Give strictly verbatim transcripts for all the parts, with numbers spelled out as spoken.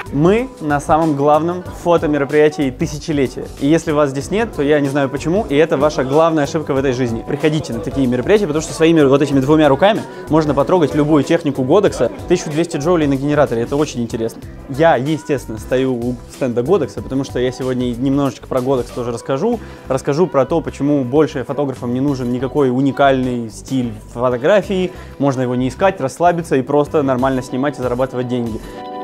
Мы на самом главном фотомероприятии тысячелетия. И если вас здесь нет, то я не знаю почему, и это ваша главная ошибка в этой жизни. Приходите на такие мероприятия, потому что своими вот этими двумя руками можно потрогать любую технику Годекса. тысяча двести джоулей на генераторе, это очень интересно. Я, естественно, стою у стенда Годекса, потому что я сегодня немножечко про Годекс тоже расскажу. Расскажу про то, почему больше фотографам не нужен никакой уникальный стиль фотографии. Можно его не искать, расслабиться и просто нормально снимать и зарабатывать деньги.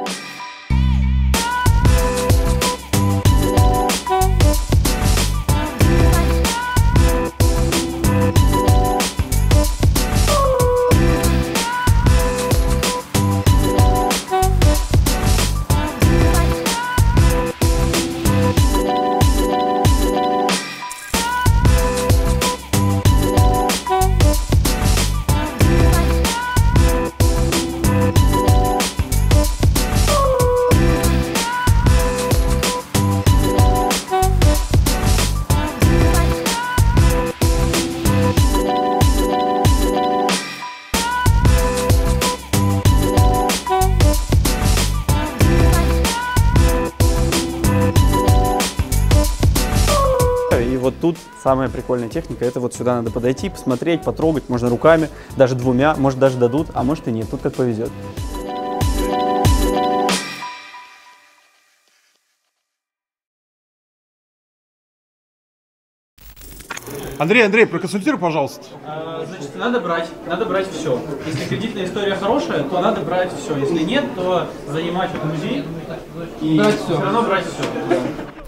И вот тут самая прикольная техника, это вот сюда надо подойти, посмотреть, потрогать, можно руками, даже двумя, может даже дадут, а может и нет, тут как повезет. Андрей, Андрей, проконсультируй, пожалуйста. А, значит, надо брать, надо брать все. Если кредитная история хорошая, то надо брать все. Если нет, то занимать вот музей и все равно брать все.